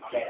Okay.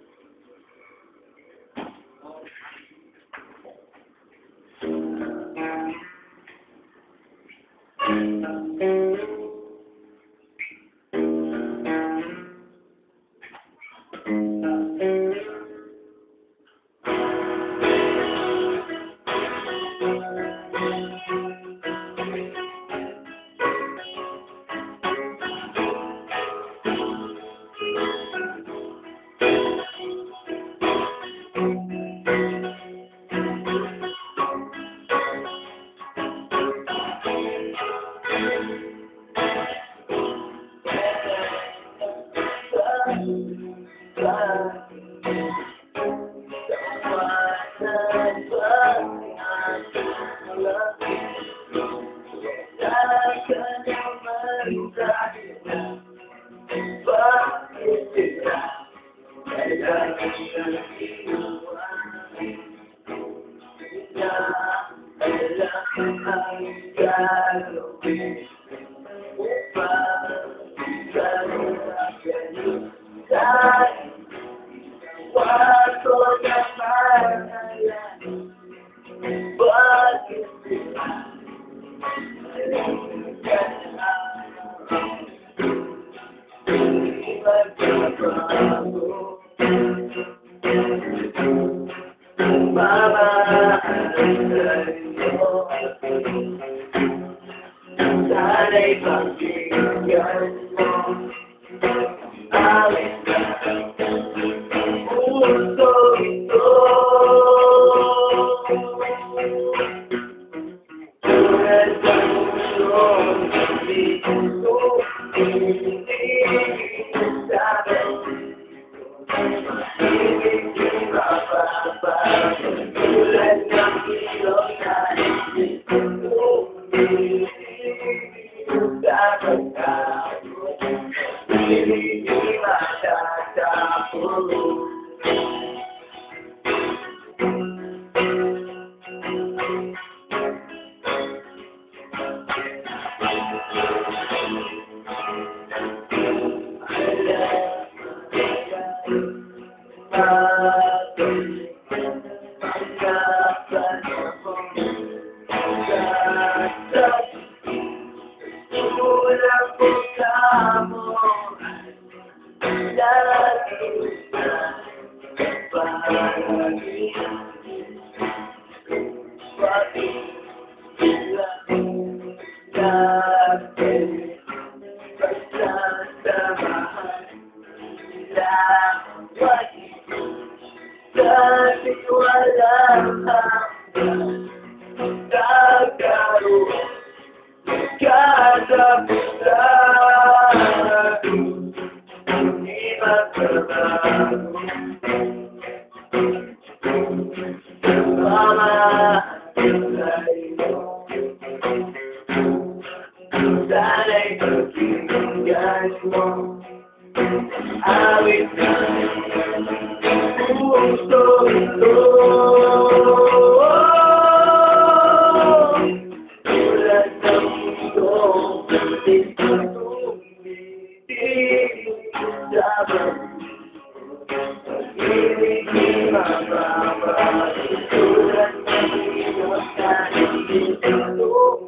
Sana'y pagbigyan mo awit na puso ito. Tulad ng pusong dito, hindi sabi hindi mapapag. Tulad ng ilog na dito, dapat ako hindi matatapos. Dahil walang hanggan, nagkaroon kadapusan, hindi magbabago. Mamahal sa'yo, sana'y pakinggan mo, awit na puso ito. Tulad ng pusong dito, hindi dapat hindi mapapag. Tulad ng ilog na dito,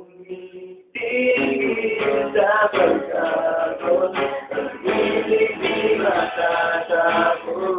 hindi dapat ako hindi matatapos.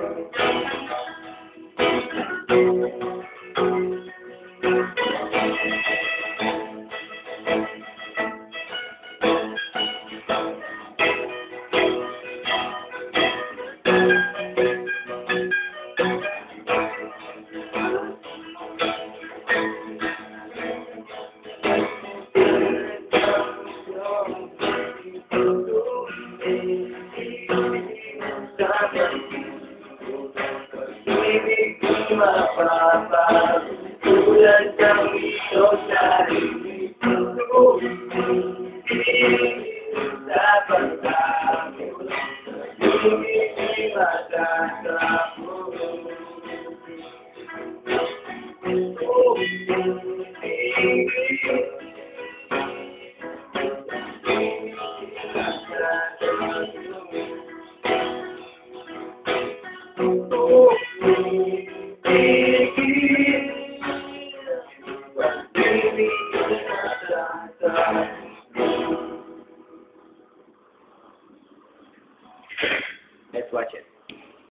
Ibig di mapapag, tulad ng ilog na dito, dapat ako hindi matatapos. watch it.